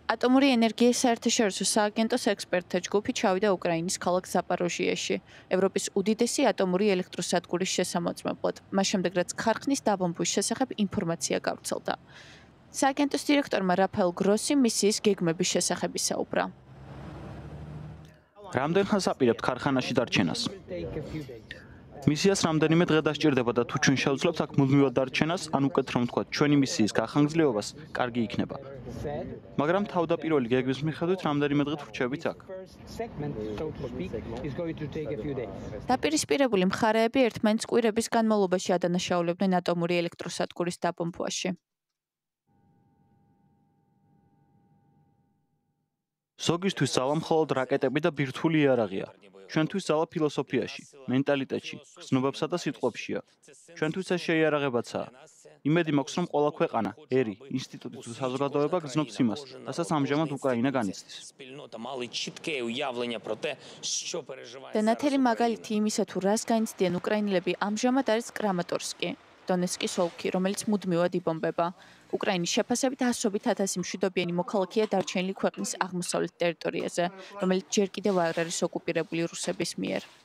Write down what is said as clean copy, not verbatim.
ატომური ენერგიის საერთაშორისო სააგენტოს ექსპერტთა ჯგუფი ჩავიდა უკრაინის ქალაქ ზაპოროჟიაში, ევროპის უდიდესი ატომური ელექტროსადგურის შესამოწმებლად, მას შემდეგ რაც ქარხნის დაბომბვის შესახებ ინფორმაცია გავრცელდა. სააგენტოს დირექტორმა რაფაელ გროსი მისიის გეგმების შესახებ ისაუბრა. რამდენ ხანს აპირებთ ქარხანაში დარჩენას? მისიას რამდენიმე დღე დასჭირდება და თუ ჩვენ შევძლებთ აქ მუდმივად დარჩენას, ან უკეთ რომ ვთქვათ, ჩვენი მისიის გახანგრძლივებას, კარგი იქნება. მაგრამ თავდაპირველი გეგმის მიხედვით რამდენიმე დღით ვრჩებით აქ. დაპირისპირებული მხარეები ერთმანეთს კვირების განმავლობაში ადანაშაულებდნენ ატომური ელექტროსადგურის დაბომბვაში. ზოგისთვის ძალა მხოლოდ რაკეტები და ბირთვული იარაღია. ჩვენთვის ძალა ფილოსოფიაში, მენტალიტეტში, გრძნობებსა და სიტყვებშია. ჩვენთვის ეს შეიარაღებაცაა. იმედი მაქვს, რომ ყველა ქვეყანა, ერი, ინსტიტუტი თუ საზოგადოება გრძნობს იმას, რასაც ამჟამად უკრაინა განიცდის. დანათელი მაგალითი იმისა, თუ რას განიცდიან უკრაინელები, ამჟამად არის კრამატორსკი, დონეცკის ოლქი, რომელიც მუდმივად იბომბება. უკრაინის შეფასებით ასობით ათასი მშვიდობიანი მოქალაქეა დარჩენილი ქვეყნის აღმოსავლეთ ტერიტორიაზე, რომელიც ჯერ კიდევ არ არის ოკუპირებული რუსების მიერ.